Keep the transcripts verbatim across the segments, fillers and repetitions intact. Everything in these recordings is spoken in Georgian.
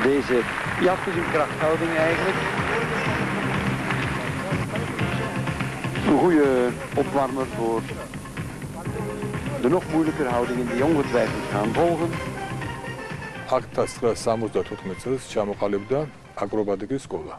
Deze, ja, het is een krachthouding eigenlijk. Een goede opwarmer voor de nog moeilijker houdingen die ongetwijfeld gaan volgen. ათას სამოცდათოთხმეტ წელს ჩამოყალიბდა აკრობატიკის სკოლა.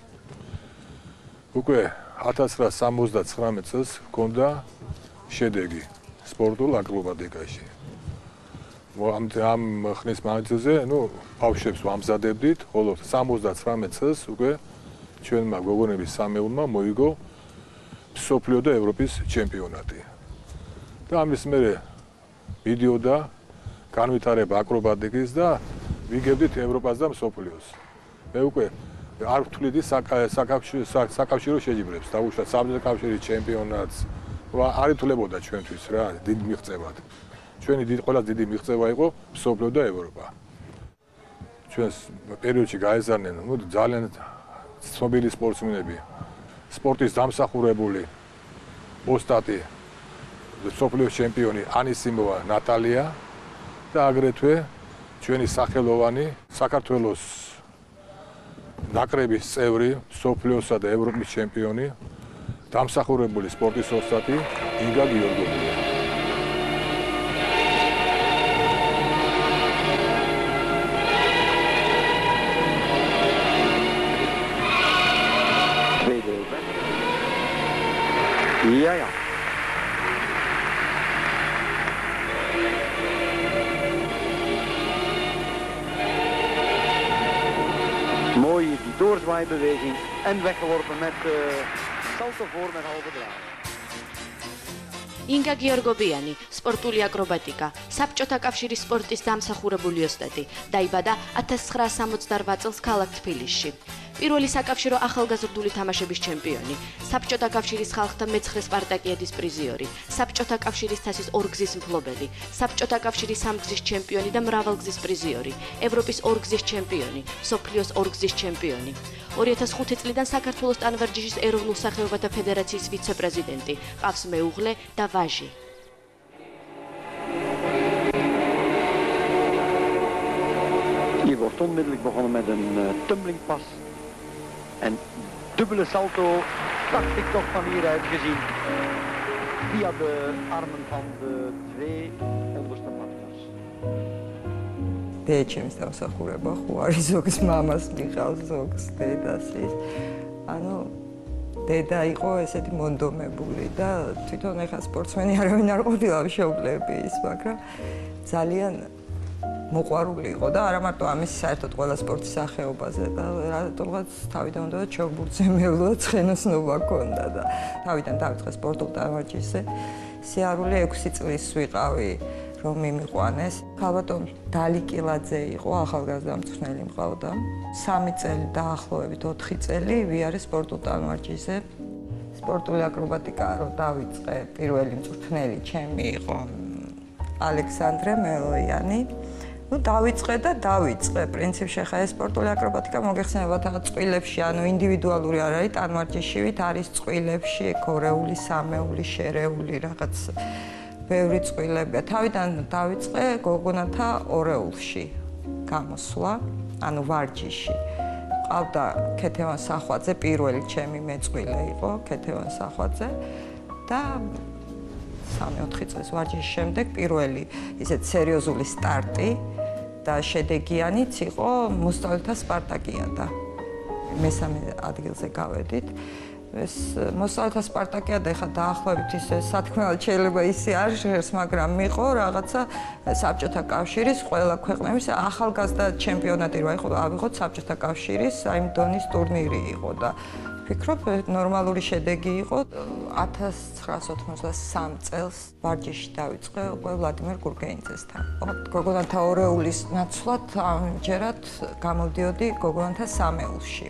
უკვე ათას სამოცდათხრამეტ წელს ჰქონდა შედეგი სპორტულ აკრობატიკაში. ამ ამ ხნის მანძილზე, ნუ ბავშვებს ვამზადებდით, ხოლო სამოცდათხრამეტ წელს უკვე ჩვენმა გოგონების სამეულმა მოიგო მსოფლიო და ევროპის ჩემპიონატი. და ამის მერე მიდიოდა განვითარება აკრობატიკის და ვიგებდით ევროპას და მსოფლიოს. მე უკვე არ ვთვლიდი საკავშირო შეჯიბრებს, დაუშვათ საბჭოთა კავშირის ჩემპიონატს. არ ითვლებოდა ჩვენთვის რა, დიდ მიღწევად. ჩვენი დიდი ყველაზე დიდი მიღწევა იყო მსოფლიო და ევროპა. ჩვენს პერიოდში გაეზარნენ, ნუ ძალიან ცნობილი სპორტსმენები, სპორტის დამსახურებული ოსტატი, მსოფლიოს ჩემპიონი ანისიმოვა ნატალია და აგრეთვე ჩვენი სახელოვანი საქართველოს ნაკრების წევრი, მსოფლიოსა და ევროპის ჩემპიონი, დამსახურებული სპორტის ოსტატი ინგა გიორგოვია. Ja, ja. Mooi die doorzwaai-beweging en weggeworpen met uh, salto voor met halve draai. ინგა გიორგობიანი, სპორტული აკრობატიკა, საბჭოთა კავშირის სპორტის დამსახურებული ოსტატი, დაიბადა ათას ცხრაასი სამოცდარბა წელს ქალაქ თბილისში. პირველი საკავშირო ახალგაზრდული თამაშების ჩემპიონი, საბჭოთა კავშირის ხალხთა მეცხრე სპარტაკიადის პრიზიორი, საბჭოთა კავშირის თასის ორგზის მფლობელი, საბჭოთა კავშირის სამგზის ჩემპიონი და მრავალგზის პრიზიორი, ევროპის ორგზის ჩემპიონი, მსოფლიოს ორგზის ჩემპიონი. ორი ათას ხუთი წლიდან საქართველოს ტანვარჯიშის ეროვნულ სახეობათა ფედერაციის ვიცე-პრეზიდენტი, ყავს მეუღლე და ვაჟი. Hier wordt onmiddellijk begonnen met een uh, tumblingpas. En dubbele salto, dacht ik toch van hieruit gezien. Via de armen van de twee onderste partners. Deetjems დამსახურება ხო არის ზოგს მამას მიყავს ზოგს დედას ის. ანუ დედა იყო ესეთი მონდომებული და თვითონ ეხა სპორტსმენი არავინ არ ყოფილა მშობლების, მაგრამ ძალიან მოყვარული იყო და არა მარტო ამის საერთოდ ყველა სპორტის სახეობაზე და რატომღაც თავიდან უნდა ჩოგბურთზე მეულო ცხენოსნობა ჰქონდა და თავიდან დავიწყე სპორტულ ტანვარჯიშზე. სიარული ექვსი წლის ვიყავი რომ მიმიყვანეს. ქალბატონ დალი კილაძე იყო ახალგაზრდა მწვრთნელი მყავდა. სამი წელი დაახლოებით ოთხი წელი ვიარე სპორტულ ტანვარჯიშზე. სპორტული აკრობატიკა რო დავიწყე, პირველი მწვრთნელი ჩემი იყო ალექსანდრე მელოიანი. ну დავიწყე და დავიწყე პრინციპში ხა ეს სპორტული აკრობატიკა მოგეხსენება თან წყვილებში ანუ ინდივიდუალური არ არის ტანვარჯიშივით არის წყვილებში კორეული სამეული შერეული რაღაც ბევრი წყვილებია თავიდან დავიწყე გოგონათა ორეულში გამოსვლა ანუ ვარჯიში ყავდა ქეთევან სახვაძე პირველი ჩემი მეწყვილე იყო ქეთევან სახვაძე და სამი ოთხი წლის ვარჯიშის შემდეგ პირველი ისეთ სერიოზული სტარტი და შედეგიანიც იყო მოსწავლეთა სპარტაკიადა. მესამე ადგილზე გავედით. ეს მოსწავლეთა სპარტაკიადა ხა დაახლოებით ისე სათქმელად შეიძლება ისე არ ჟღერს, მაგრამ მიყო რაღაცა საბჭოთა კავშირის ყველა ქვეყნების ახალგაზრდა ჩემპიონატი რა იყო, ავიღოთ საბჭოთა კავშირის აი დონის ტურნირი იყო და ვფიქრობ, ნორმალური შედეგი იყო. ათას ცხრაასი ოთხმოცდასამი წელს ვარჯიში დავიწყე უკვე ვლადიმერ გურგენიძესთან. გოგონათა ორეულის ნაცვლად ამჯერად გამოდიოდი გოგონათა სამეულში.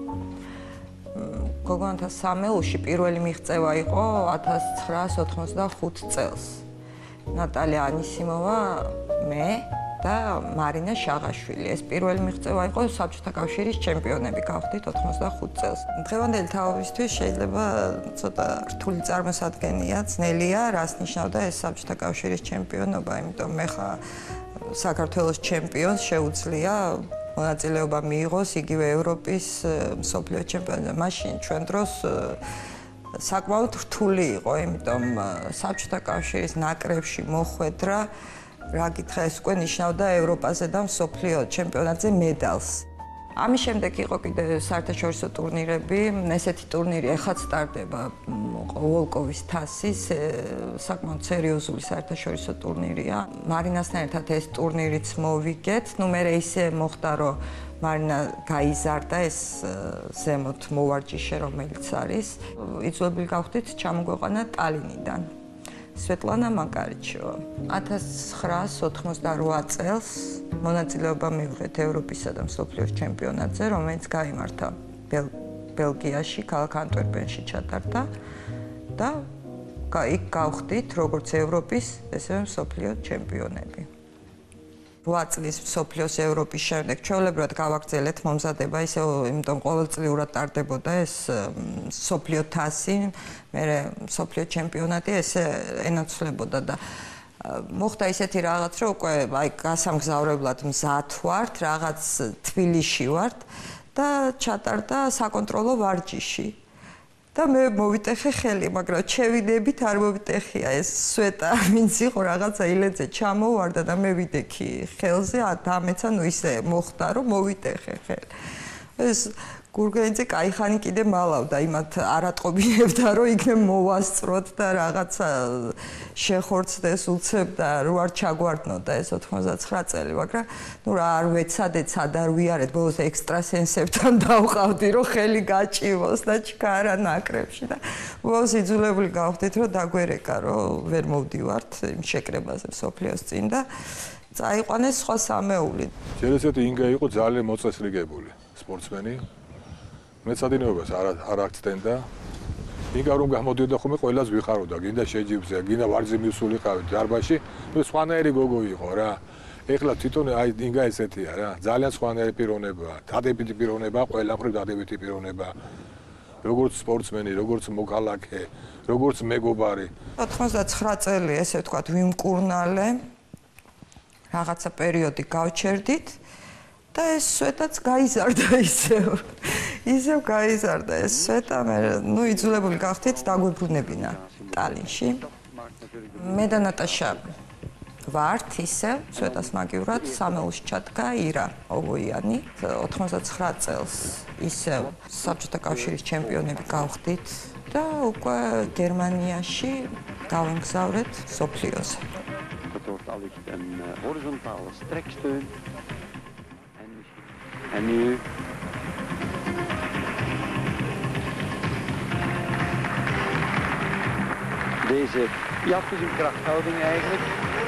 გოგონათა სამეულში პირველი მიღწევა იყო ათას ცხრაასი ოთხმოცდახუთი წელს. ნატალია ანისიმოვა, მე და მარინა შაღაშვილი. ეს პირველი მიღწევა იყო საბჭოთა კავშირის ჩემპიონები გავხდით ოთხმოცდახუთი წელს. დღევანდელი თაობისთვის შეიძლება ცოტა რთული წარმოსადგენია, ძნელია, რას ნიშნავდა ეს საბჭოთა კავშირის ჩემპიონობა, იმიტომ მე ხა საქართველოს ჩემპიონს შეუძლია მონაწილეობა მიიღოს იგივე ევროპის მსოფლიო ჩემპიონატზე. მაშინ ჩვენ დროს საკმაოდ რთული იყო, იმიტომ საბჭოთა კავშირის ნაკრებში მოხვედრა, რა გითხრა, ეს უკვე ნიშნავდა ევროპაზე და მსოფლიო ჩემპიონატზე მედალს. ამის შემდეგ იყო კიდე საერთაშორისო ტურნირები, ესეთი ტურნირი ეხლა სტარტდება ვოლკოვის თასის, საკმაოდ სერიოზული საერთაშორისო ტურნირია. მარინასთან ერთად ეს ტურნირიც მოვიგეთ, ნუ მე ისე მოხდა, რომ მარინა გაიზარდა ეს ზემოთ მოვარჯიშე, რომელიც არის. იძულებული გავხდით ჩამოგვეყვანა ტალინიდან. სვეტლანა მაკარიჩოვა. ათას ცხრაას ოცდაოთხ წელს მონაწილეობა მივიღეთ ევროპისა და მსოფლიოს ჩემპიონატზე, რომელიც გაიმართა ბელგიაში, ქალაქ ანტვერპენში ჩატარდა და იქ გავხდით როგორც ევროპის, ესევე მსოფლიო ჩემპიონები. რვა წლის მსოფლიოს ევროპის შემდეგ ჩვეულებრივად გავაგრძელეთ მომზადება, ისე იმიტომ ყოველწლიურად ტარდებოდა ეს მსოფლიო თასი, მერე მსოფლიო ჩემპიონატი, ესე ენაცვლებოდა და მოხდა ისეთი რაღაც, რომ უკვე აი გასამგზავრებლად მზად ვართ, რაღაც თბილისში ვართ და ჩატარდა საკონტროლო ვარჯიში. და მე მოვიტეხე ხელი, მაგრამ ჩევიდებით არ მოვიტეხია ეს სვეტა, ვინც იყო რაღაცა ილეძე ჩამოვარდა და მე ვიდექი ხელზე, დამეცა, ნუ ისე მოხდა, რომ მოვიტეხე ხელი. ეს გურგენიძე кайხანი კიდე მალავდა, იმათ არატყობინებდა, რომ იქნებ მოვასწროთ და რაღაცა შეხორცდეს უცებ და რო არ ჩაგვარდნოდა ეს ოცდათხმ წელი, მაგრამ ნუ რა არ ვეცადეთ, სად არ ვიარეთ, ბოლოს ექსტრასენსებთან დავყავდი, რომ ხელი გაჭივოს და ჩქარა ნაკრებში და ბოლოს იძულებული გავხდით, რომ დაგვერეკა, რომ ვერ მოვდივართ იმ შეკრებაზე მსოფლიოს წინ და წაიყვანეს სხვა სამეული. შეიძლება ინგა იყო ძალიან მოწესრიგებული სპორტსმენი. მეცადინეობას არ არ აქცდენდა. ინგა რომ გამოდიოდა ხოლმე ყველას ვიხაროდა, გინდა შეჯიბზე, გინდა ვარძი მივსულიყავით დარბაზში, ნუ სხვანაირი გოგო იყო რა. ეხლა თვითონ აი ინგა ესეთია რა, ძალიან სხვანაირი პიროვნებაა, დადებითი პიროვნებაა, ყველაფერი დადებითი პიროვნებაა. როგორც სპორტსმენი, როგორც მოქალაქე, როგორც მეგობარი. ოცდათხმ წელი ესე ვთქვათ ვიმკურნალე. რაღაცა პერიოდი გავჩერდით. და ეს სვეტაც გაიზარდა ისევ. ისევ გაიზარდა ეს სვეტა, მე ნუ იძულებული გავხდით დაგვებრუნებინა ტალინში. მე და ნატაშა ვართ ისევ, სვეტას მაგივრად სამეულში ჩადგა ირა ოვოიანი. ოცდათხმ წელს ისევ საბჭოთა კავშირის ჩემპიონები გავხდით და უკვე გერმანიაში გავამგზავრეთ მსოფლიოზე. En nu deze, ja, het is een krachthouding eigenlijk.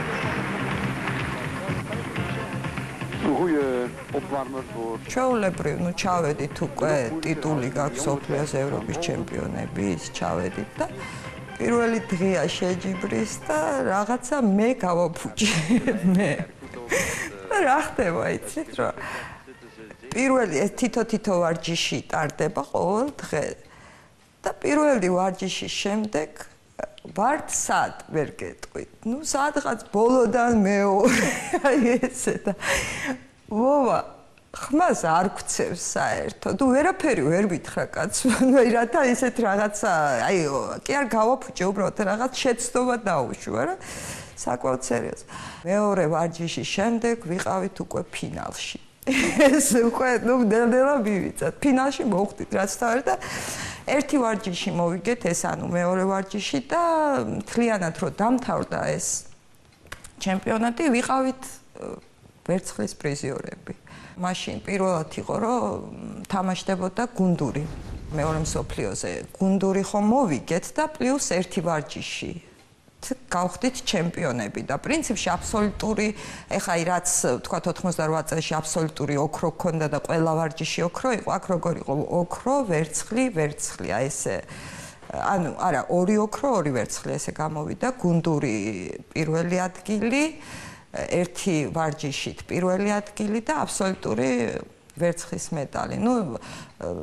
Een goede opwarmer voor. ჩვეულებრივ, ნუ ჩავედით უკვე ტიტული გაქვს მსოფლიოს ევროპის ჩემპიონების, ჩავედით და პირველი დღეა შეჯიბრის და რაღაცა მე გავაფუჭე მე. რა ხდება, იცით რა? პირველი ეს თითო-თითო ვარჯიში ტარდება ყოველ დღე. და პირველი ვარჯიშის შემდეგ ვართ სად ვერ გეტყვით. ნუ სადღაც ბოლოდან მეორე. აი ესე და ვოვა, ხმას არ გვცევს საერთოდ. თუ ვერაფერი ვერ ვითხრა კაცო. ნუ რათა ისეთ რაღაცა, აი კი არ გავაფუჭე, უბრალოდ რაღაც შეცდომა დაუშვა რა. საკმაოდ სერიოზი. მეორე ვარჯიშის შემდეგ ვიყავით უკვე ფინალში. ეს უკვე ნუ დელდელა მივიწათ. ფინალში მოვხდით რაც თავი და ერთი ვარჯიში მოვიგეთ, ეს ანუ მეორე ვარჯიში და მთლიანად რო დამთავრდა ეს ჩემპიონატი, ვიყავით ვერცხლის პრიზიორები. მაშინ პირველად იყო რომ თამაშდებოდა გუნდური. მეორე მსოფლიოზე გუნდური ხომ მოვიგეთ და პლუს ერთი ვარჯიში. გავხდით ჩემპიონები და პრინციპში აბსოლუტური, ეხა რაც თქვა ოცდაოთხ წელში აბსოლუტური ოქრო ქონდა და ყველა ვარჯიში ოქრო იყო, აქ როგორ იყო ოქრო, ვერცხლი, ვერცხლი, აი ესე ანუ არა, ორი ოქრო, ორი ვერცხლი ესე გამოვიდა, გუნდური პირველი ადგილი, ერთი ვარჯიშით პირველი ადგილი და აბსოლუტური ვერცხლის მედალი. ნუ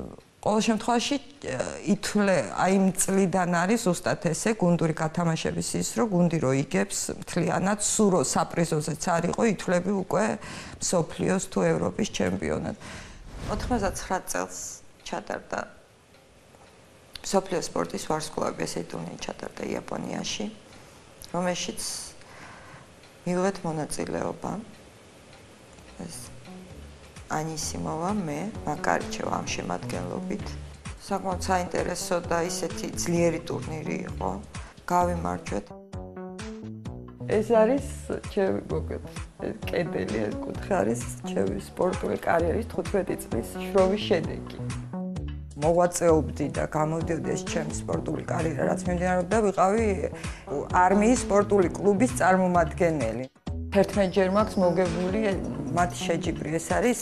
ყოველ შემთხვევაში ითვლე აი იმ წლიდან არის ზუსტად ესე გუნდური გათამაშების ის რომ გუნდი რო იგებს მთლიანად სურო საპრიზოზეც არ იყო ითვლები უკვე მსოფლიოს თუ ევროპის ჩემპიონად. ოთხმოცდათცხრა წელს ჩატარდა მსოფლიოს სპორტის ვარსკვლავების ესეთი ტურნირი ჩატარდა იაპონიაში, რომელშიც მივიღეთ მონაწილეობა. ეს ანისიმოვა, მე, მაკარიჩევა ამ შემადგენლობით. საკმაოდ საინტერესო და ისეთი ძლიერი ტურნირი იყო. გავიმარჯვეთ. ეს არის ჩემი მოგეთ კედელი ეს კუთხე არის ჩემი სპორტული კარიერის თხუთმეტი წლის შრომის შედეგი. მოღვაწეობდი და გამოდიოდი ეს ჩემი სპორტული კარიერა, რაც მიმდინარეობდა, ვიყავი არმიის სპორტული კლუბის წარმომადგენელი. ერთმეტჯერ მაქვს მოგებული მათი შეჯიბრი, ეს არის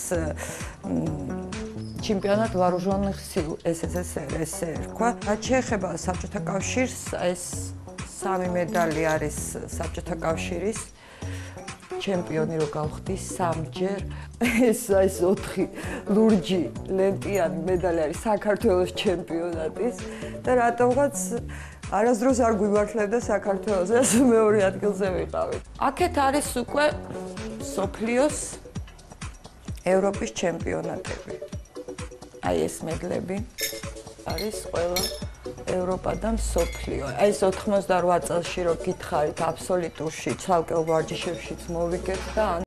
ჩემპიონატ вооруженных сил СССР ესე ერქვა. რაც შეეხება საბჭოთა კავშირს, ეს სამი медали არის საბჭოთა კავშირის ჩემპიონი რო გავხდი სამჯერ. ეს ეს ოთხი ლურჯი ლენტიანი медали არის საქართველოს ჩემპიონატის და რატომღაც არასდროს არ გვიმართლებდა საქართველოს, ეს მეორე ადგილზე ვიყავი. აქეთ არის უკვე სოფლიოს ევროპის ჩემპიონატები. აი ეს მედლები არის ყველა ევროპა და მსოფლიო. აი ეს ოთხმოცდარვა წელში რო გითხარით აბსოლუტურში, ცალკეულ ვარჯიშებშიც მოვიგეთ და